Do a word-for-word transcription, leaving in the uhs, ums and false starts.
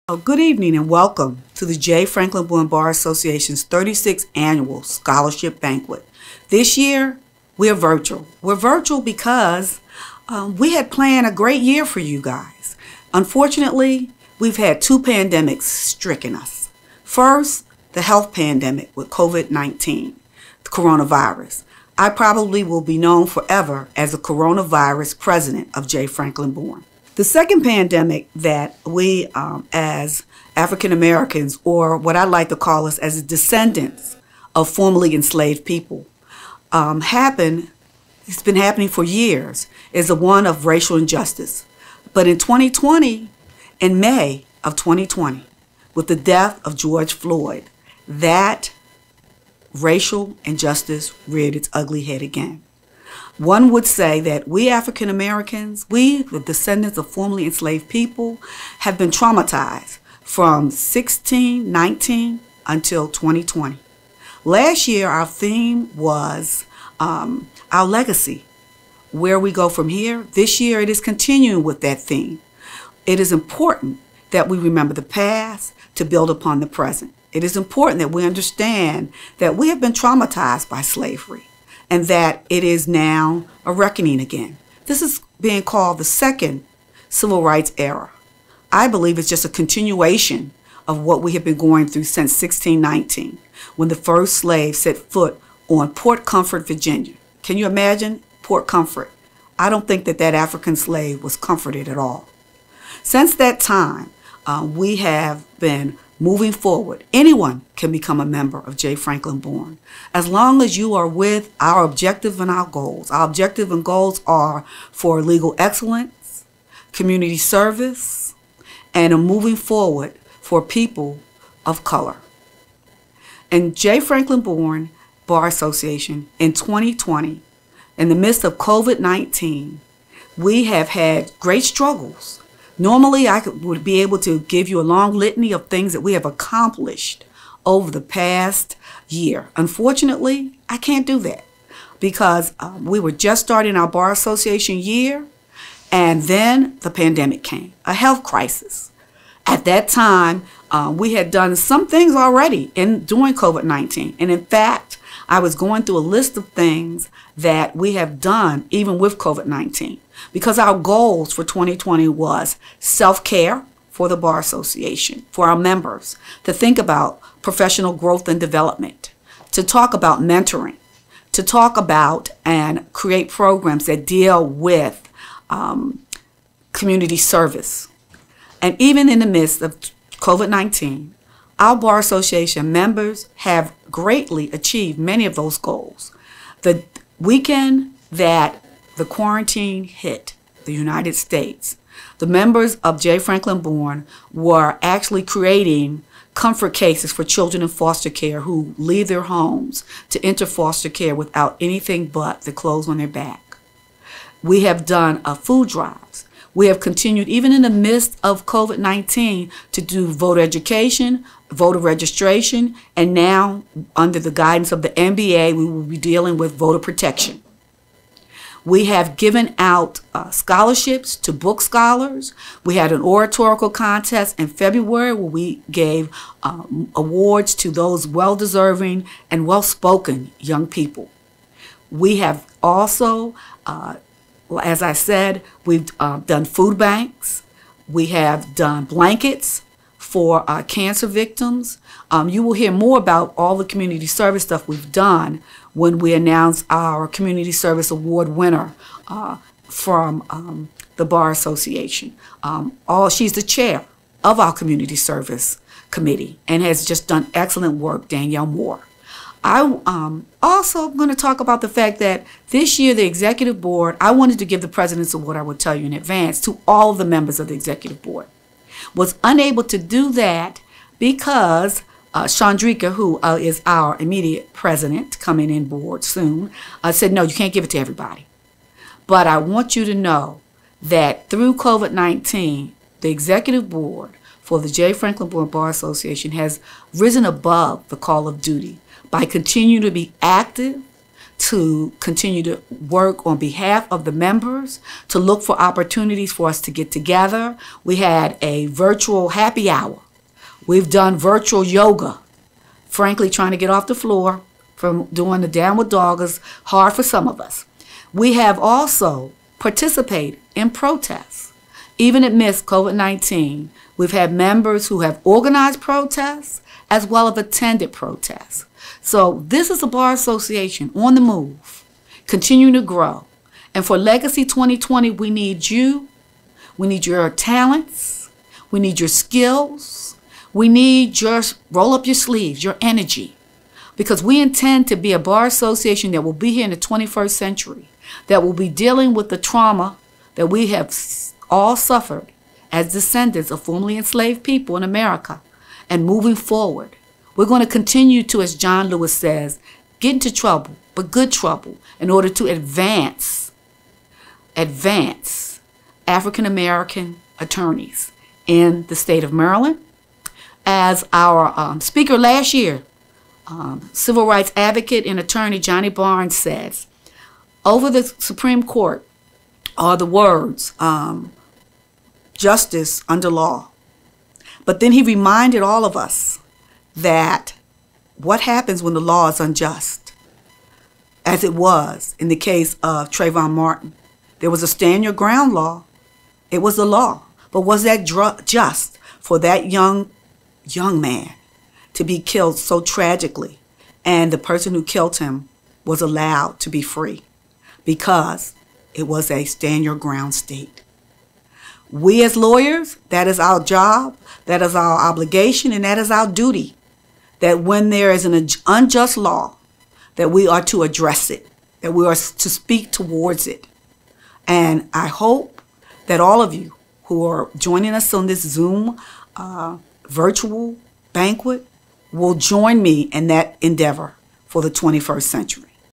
Oh, good evening and welcome to the J. Franklin Bourne Bar Association's thirty-sixth Annual Scholarship Banquet. This year, we're virtual. We're virtual because um, we had planned a great year for you guys. Unfortunately, we've had two pandemics stricken us. First, the health pandemic with COVID nineteen, the coronavirus. I probably will be known forever as the coronavirus president of J. Franklin Bourne. The second pandemic that we, um, as African Americans, or what I like to call us as descendants of formerly enslaved people, um, happened, it's been happening for years, is the one of racial injustice. But in twenty twenty, in May of twenty twenty, with the death of George Floyd, that racial injustice reared its ugly head again. One would say that we African Americans, we, the descendants of formerly enslaved people, have been traumatized from sixteen nineteen until twenty twenty. Last year, our theme was um, our legacy, where we go from here. This year, it is continuing with that theme. It is important that we remember the past to build upon the present. It is important that we understand that we have been traumatized by slavery, and that it is now a reckoning again. This is being called the second civil rights era. I believe it's just a continuation of what we have been going through since sixteen nineteen, when the first slave set foot on Port Comfort, Virginia. Can you imagine Port Comfort? I don't think that that African slave was comforted at all. Since that time, uh, we have been moving forward. Anyone can become a member of J. Franklin Bourne, as long as you are with our objective and our goals. Our objective and goals are for legal excellence, community service, and a moving forward for people of color. And J. Franklin Bourne Bar Association in twenty twenty, in the midst of COVID nineteen, we have had great struggles. Normally, I could, would be able to give you a long litany of things that we have accomplished over the past year. Unfortunately, I can't do that because um, we were just starting our Bar Association year, and then the pandemic came, a health crisis. At that time, uh, we had done some things already in during COVID nineteen. And in fact, I was going through a list of things that we have done even with COVID nineteen. Because our goals for twenty twenty was self-care for the Bar Association, for our members, to think about professional growth and development, to talk about mentoring, to talk about and create programs that deal with um, community service. And even in the midst of COVID nineteen, our Bar Association members have greatly achieved many of those goals. The weekend that the quarantine hit the United States, the members of J. Franklin Bourne were actually creating comfort cases for children in foster care who leave their homes to enter foster care without anything but the clothes on their back. We have done uh, food drives. We have continued, even in the midst of COVID nineteen, to do voter education, voter registration, and now, under the guidance of the N B A, we will be dealing with voter protection. We have given out uh, scholarships to book scholars. We had an oratorical contest in February where we gave um, awards to those well-deserving and well-spoken young people. We have also, uh, as I said, we've uh, done food banks. We have done blankets for uh, cancer victims. Um, you will hear more about all the community service stuff we've done when we announce our Community Service Award winner uh, from um, the Bar Association. Um, all, she's the chair of our Community Service Committee and has just done excellent work, Danielle Moore. I um, also am going to talk about the fact that this year the Executive Board, I wanted to give the President's Award, I will tell you in advance, to all of the members of the Executive Board. Was unable to do that because uh, Chandrika, who uh, is our immediate president, coming in board soon, uh, said, no, you can't give it to everybody. But I want you to know that through COVID nineteen, the Executive Board for the J. Franklin Bourne Bar Association has risen above the call of duty by continuing to be active, to continue to work on behalf of the members, to look for opportunities for us to get together. We had a virtual happy hour. We've done virtual yoga. Frankly, trying to get off the floor from doing the downward dog is hard for some of us. We have also participated in protests. Even amidst COVID nineteen, we've had members who have organized protests as well as attended protests. So this is a bar association on the move, continuing to grow. And for Legacy twenty twenty, we need you. We need your talents. We need your skills. We need your roll up your sleeves, your energy. Because we intend to be a bar association that will be here in the twenty-first century, that will be dealing with the trauma that we have all suffered as descendants of formerly enslaved people in America, and moving forward. We're going to continue to, as John Lewis says, get into trouble, but good trouble, in order to advance, advance African American attorneys in the state of Maryland. As our um, speaker last year, um, civil rights advocate and attorney Johnny Barnes says, over the Supreme Court are the words, um, justice under law. But then he reminded all of us that what happens when the law is unjust, as it was in the case of Trayvon Martin. There was a stand your ground law. It was the law. But was that dr- just for that young, young man to be killed so tragically, and the person who killed him was allowed to be free because it was a stand your ground state? We as lawyers, that is our job, that is our obligation, and that is our duty, that when there is an unjust law, that we are to address it, that we are to speak towards it. And I hope that all of you who are joining us on this Zoom uh, virtual banquet will join me in that endeavor for the twenty-first century.